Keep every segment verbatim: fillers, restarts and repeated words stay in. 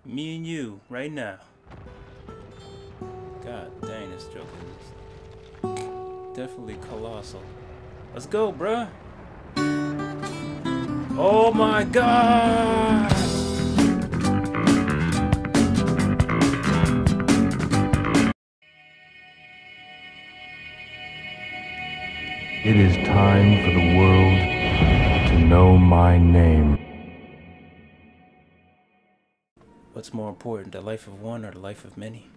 Me and you, right now. God dang, this joke is definitely colossal. Let's go, bruh. Oh my god! It is time for the world to know my name. What's more important, the life of one or the life of many?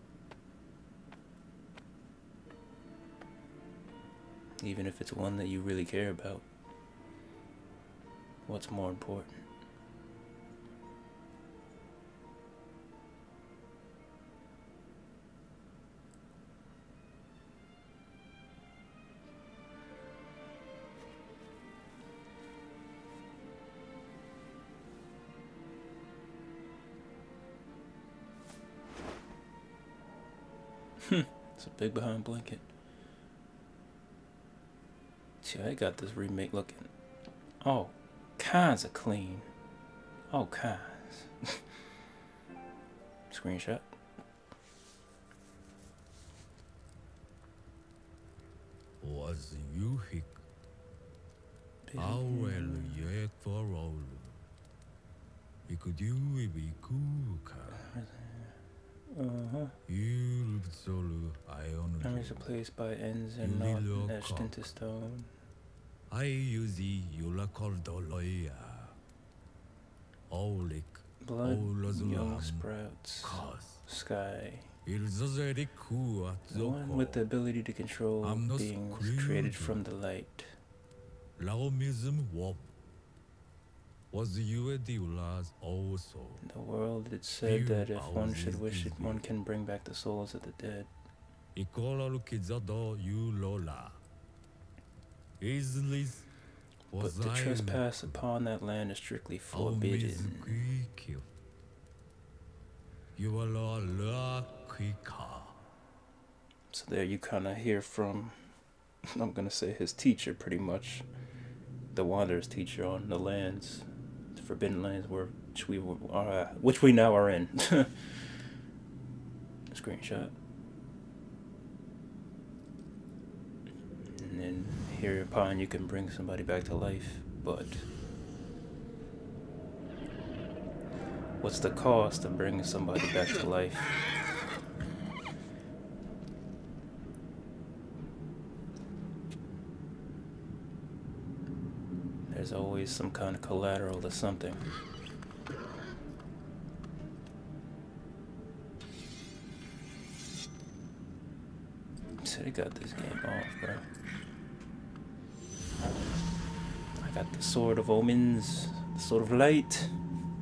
Even if it's one that you really care about. What's more important? It's a big behind blanket. See, I got this remake looking all kinds of clean. All kinds. Screenshot. Was you hick? Awel yek for all. Could you be cook? Uh-huh. You solo ion. Memories replaced by ends and not etched into stone. I use the Yula called Doloya. Olik. Blood, young sprouts, sky. The one with the ability to control beings created from the light. Laomism wop. Was you a Diulas also? In the world, it said that if one should wish it, one can bring back the souls of the dead. But the trespass upon that land is strictly forbidden. So there you kind of hear from, I'm going to say his teacher pretty much, the Wanderer's teacher on the lands, the forbidden lands where, which we, were, uh, which we now are in. Screenshot. And then hereupon you can bring somebody back to life, but what's the cost of bringing somebody back to life? There's always some kind of collateral to something. So they got this game off, bro. I got the Sword of Omens, the Sword of Light.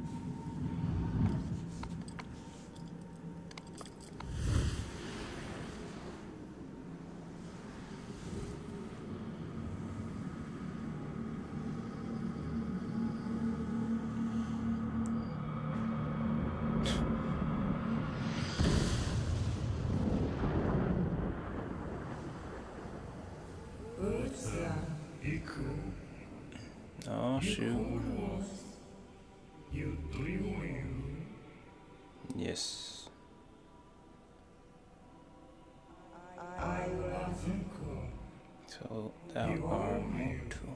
Oh shoot. Yes. So thou art mortal.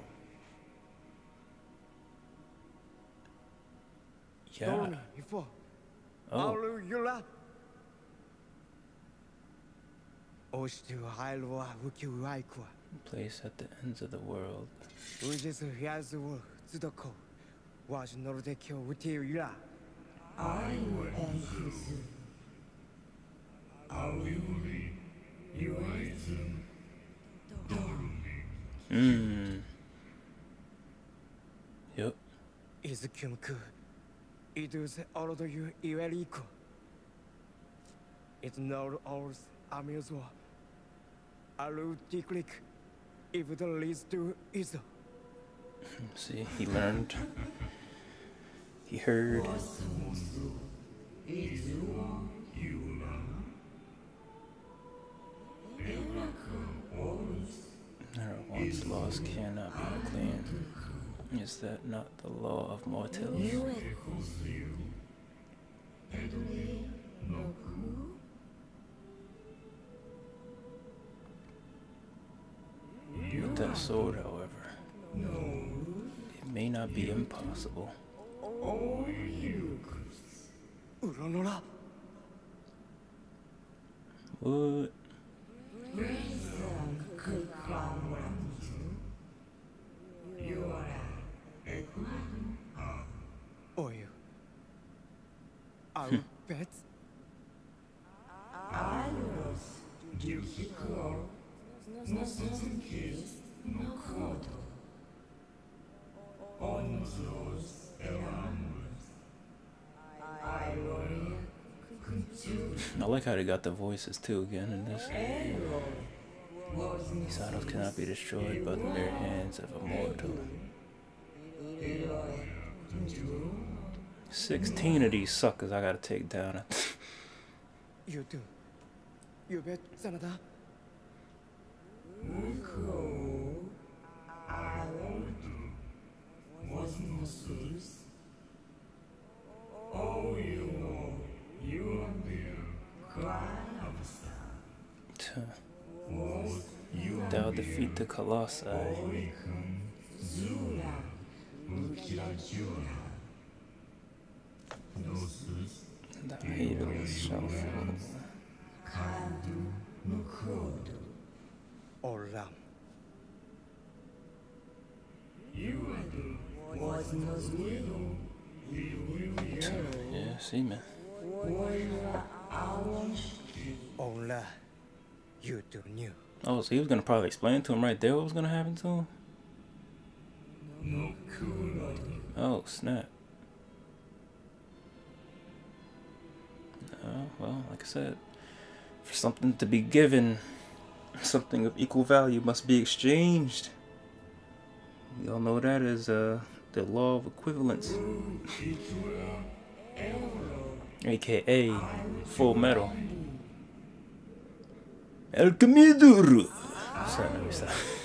Yeah. Oh. Place at the ends of the world. Hmm. Yep. It's not ours, Amazwa. Alu Tiklik, if it leads to Isa. See, he learned. He heard. Never once lost cannot be reclaimed. Is that not the law of mortals? With that sword, however, it may not be impossible. Uronora. What? Oyu. Our pets? I like how they got the voices too again in this. These idols cannot be destroyed by the mere hands of a mortal. Sixteen of these suckers I gotta take down. You do. You bet, Sanada. Thou defeat the Colossi. The idols shall fall. Olam. Yeah, see, man. Ola. You do new. Oh, so he was gonna probably explain to him right there what was gonna happen to him? Oh, snap. Oh, well, like I said, for something to be given, something of equal value must be exchanged. We all know that is uh, the law of equivalence. A K A Full Metal. El Camiduru. Sorry, let me stop.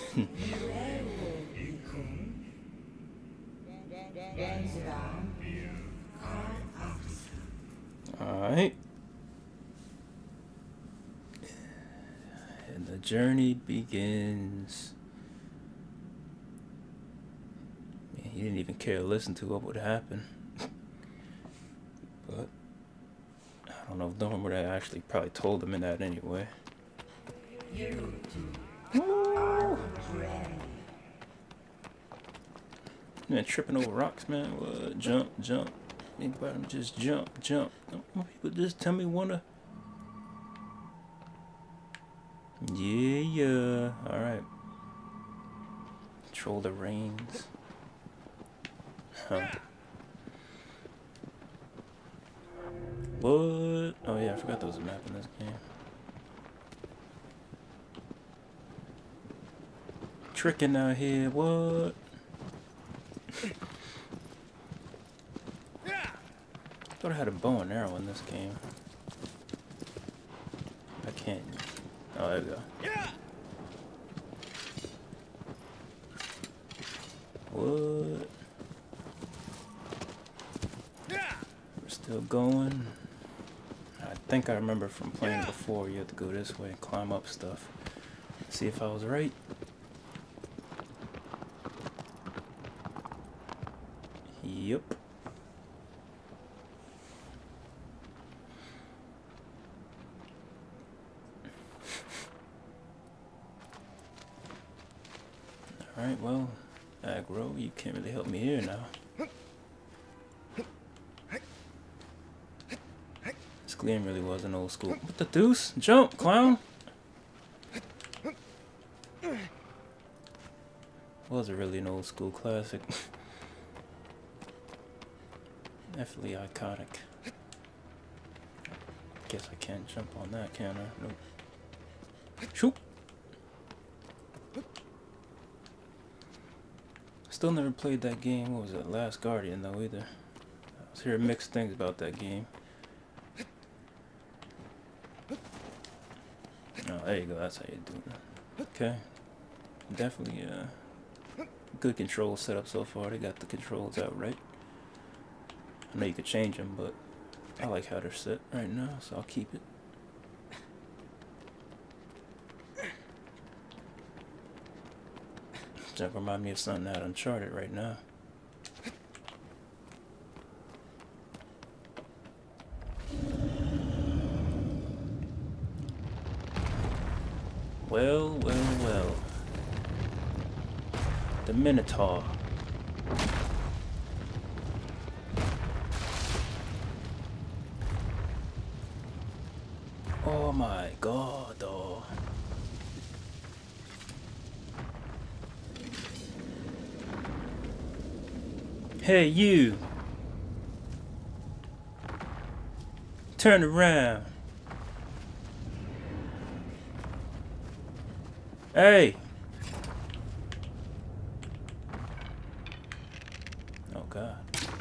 Alright. And the journey begins. Man, he didn't even care to listen to what would happen. But I don't know if Norman would have actually probably told him in that anyway. Woo! Man, tripping over rocks, man. What? Jump, jump. Anybody just jump, jump. Don't people just tell me wanna. Yeah, yeah. Alright. Control the reins. Huh. What? Oh yeah, I forgot there was a map in this game. Tricking out here, what? I thought I had a bow and arrow in this game. I can't. Oh, there we go. What? We're still going. I think I remember from playing before, you have to go this way and climb up stuff. See if I was right. Yep. Alright, well, Aggro, you can't really help me here now. This game really was an old school. What the deuce? Jump, clown! Was it really an old school classic? Definitely iconic. Guess I can't jump on that, can I? Nope. Shoot! Still never played that game. What was it? Last Guardian, though, either. I was hearing mixed things about that game. Oh, there you go. That's how you do it. Okay. Definitely uh, good control setup so far. They got the controls out right. I know you could change them, but I like how they're set right now, so I'll keep it. That remind me of something out Uncharted right now. Well, well, well. The Minotaur. Oh my god, though. Hey, you. Turn around. Hey. Oh god.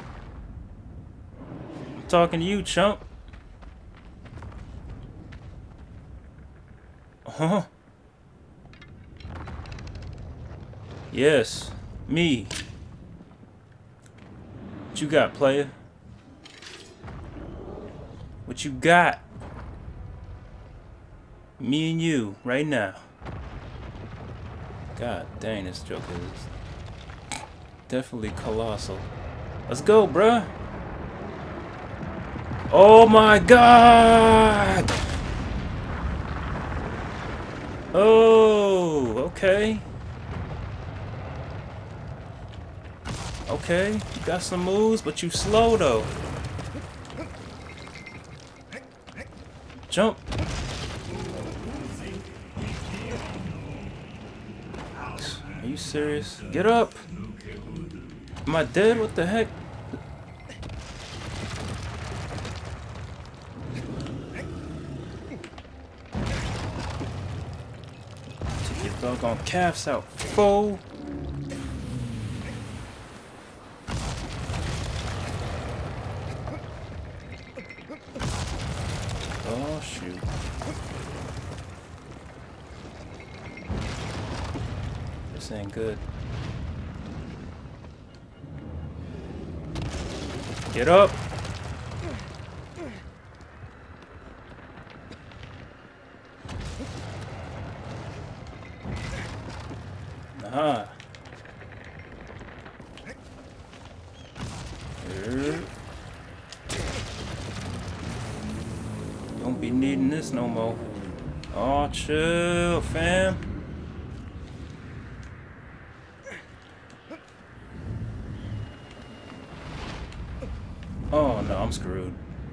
I'm talking to you, chump. Huh? Yes, me. What you got, player? What you got? Me and you, right now. God dang, this Joker is definitely colossal. Let's go, bruh. Oh my god! Oh, okay. Okay, you got some moves, but you slow though. Jump. Are you serious? Get up. Am I dead? What the heck? Take your doggone calves out, fool. Oh, shoot. This ain't good. Get up! Aha! Here. Don't be needing this no more. Oh, chill, fam. Oh no, I'm screwed.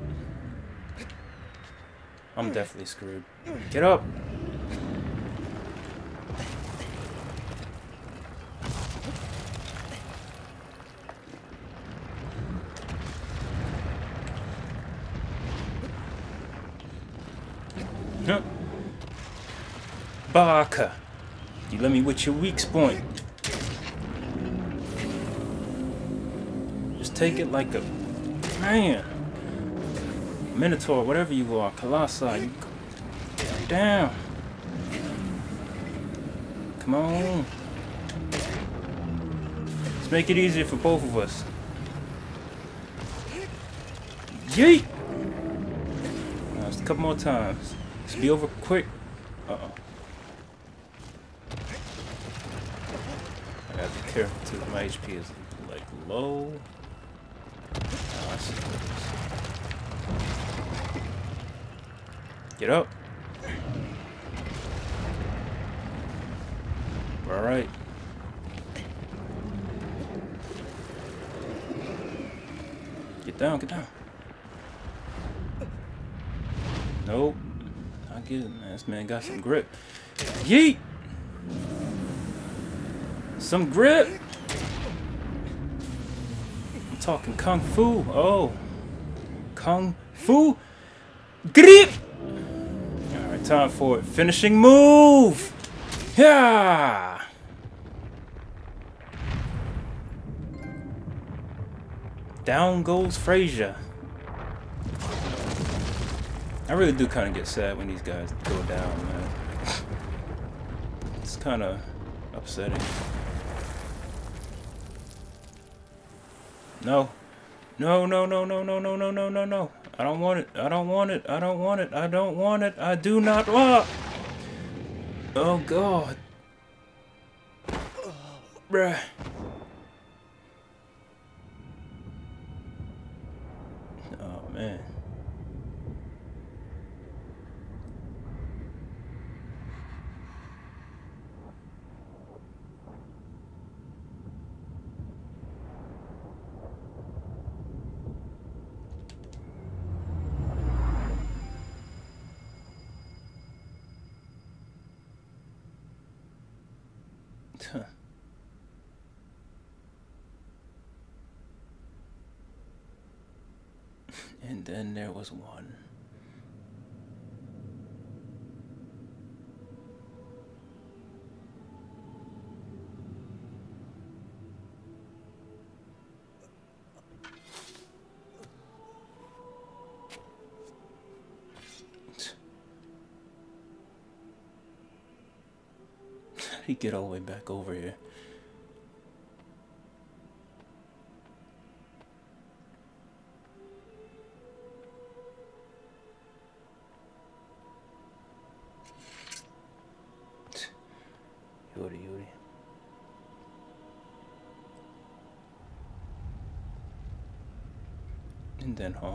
I'm definitely screwed. Get up! Huh. Barker, you let me with your weak point. Just take it like a man. Minotaur, whatever you are, Colossi, you go down. Come on. Let's make it easier for both of us. Yeet! Now, just a couple more times. Let's be over quick. Uh-oh. I gotta be careful too. My H P is like low. Oh, I see what it is. Get up. Alright. Get down, get down. Nope. I get it, man. This man got some grip. Yeet! Some grip! I'm talking Kung Fu. Oh. Kung Fu grip! Alright, time for it. Finishing move! Yeah! Down goes Frazier. I really do kind of get sad when these guys go down, man. It's kind of upsetting. No. No, no, no, no, no, no, no, no, no, no. I don't want it. I don't want it. I don't want it. I don't want it. I do not want. Oh, God. Bruh. Oh, man. Huh. And then there was one. How did he get all the way back over here? Yuri, Yuri. And then, huh?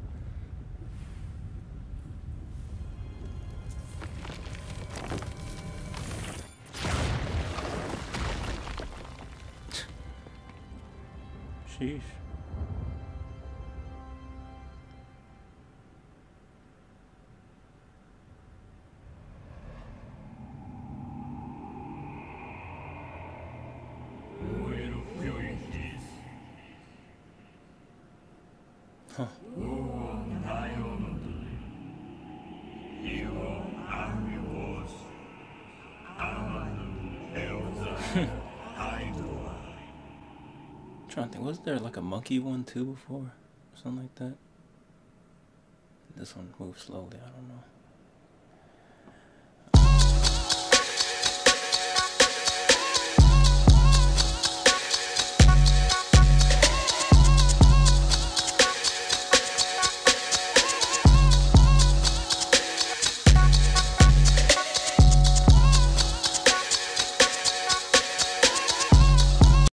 Sheesh. Huh. Trying to think, was there like a monkey one too before? Something like that? This one moves slowly, I don't know.